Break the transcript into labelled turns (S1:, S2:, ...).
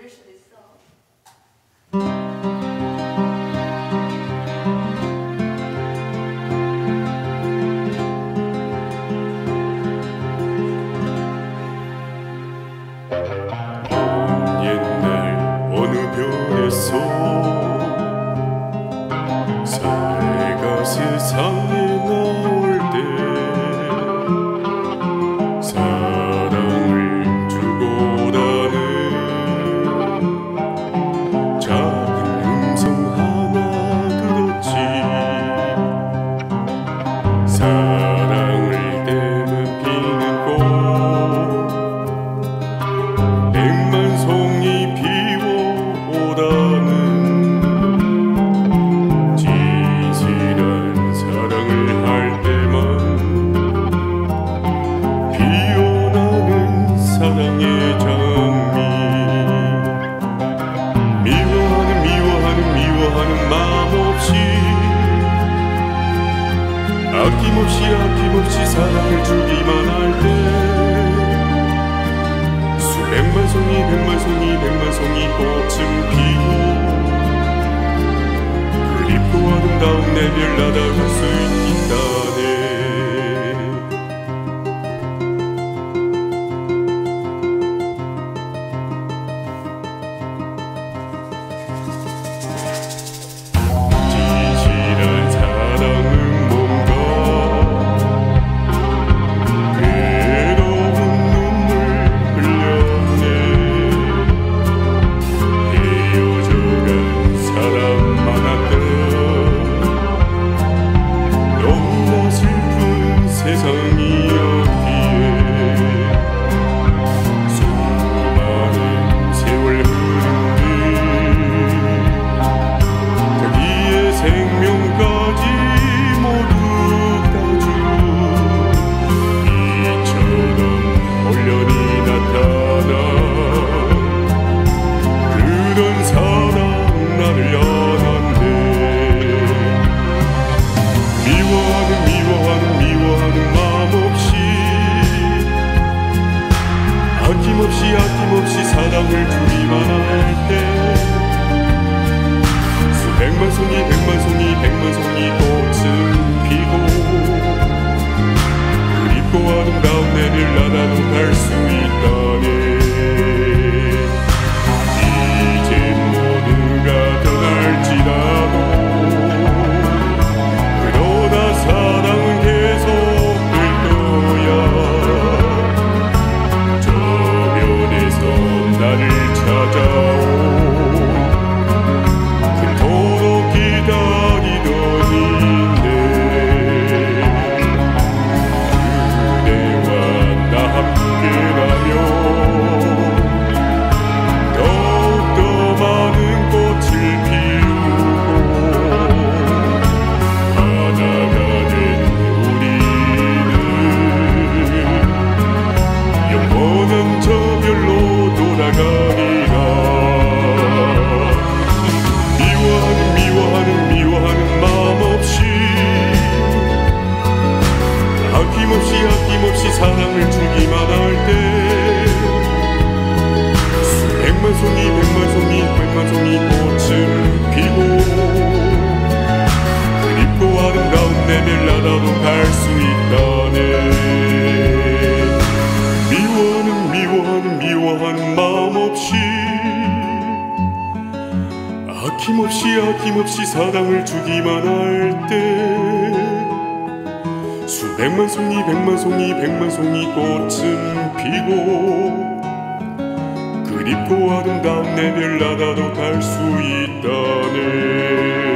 S1: 모를 수도 있어.
S2: 옛날 어느 별에서 새가 세상에 나올 때 사랑을 주고라는 작은 음성 하나 들었지. 사랑을 닮은 피는 꽃 백만송이 피워오라는 진실한 사랑을 할 때만 피어나는 사랑의 장미. 미워하는 마음 없이 아낌없이 사랑을 주기만 할 때 백만송이 꽃은 피고 그립고 아름다운 내별 날아갈 수 있다네. 진실한 사랑은 뭔가 괴로운 눈물 흘렸네. 헤어져간 사람 많았던 너무나 슬픈 세상이었기에 수많은 세월 흐른 뒤 자기의 생명까지 모두 다준 이처럼 얼연히 나타나 그런 사랑 나를 안았네. 미워하는 마음 없이 아낌없이 사랑을 주기만 할 때 백만송이 꽃은 피고 그립고 아름다운 내를 나라도 갈 수 있다네. 이제 모두가 떠날지라도 그러나 사랑은 계속될 거야. 저변에서 나를 찾아오 그토록 기다리더니네. 그대와 나 함께라면 더욱더 많은 꽃을 피우고 하나가 된 우리는 영원한 저 별로 돌아가리라. 미워하는 마음 없이 아낌없이 사랑을 주기만 할 때 백만송이 꽃은 피고 그립고 아름다운 내별 나라도 갈 수 있다네. 미워하는 마음 없이 아낌없이 사랑을 주기만 할 때 백만송이 꽃은 피고 그립고 아름다운 내별 나라도 갈 수 있다네.